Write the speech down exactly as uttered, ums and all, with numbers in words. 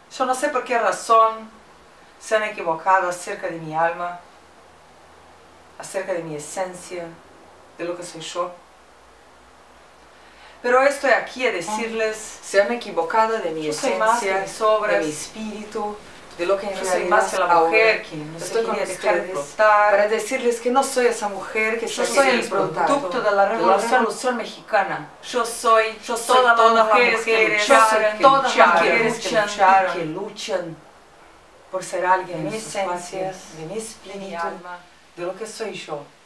Yo no sé por qué razón se han equivocado acerca de mi alma, acerca de mi esencia, de lo que soy yo. Pero estoy aquí a decirles, se han equivocado de mi yo soy esencia, más que mis obras, de mi espíritu, de lo que en yo soy realidad más que la mujer que no se estoy con quería dejar ustedes explotar. para decirles que no soy esa mujer que Yo se soy quiere el explotar. producto de la revolución mexicana. Yo soy, yo soy Todas todas las las mujeres que mujeres, lucharon, que todas las lucharon, mujeres que que lucharon, que luchan por ser alguien de en mi sus esencia, patrias, de mi de mi espíritu, alma, de lo que soy yo.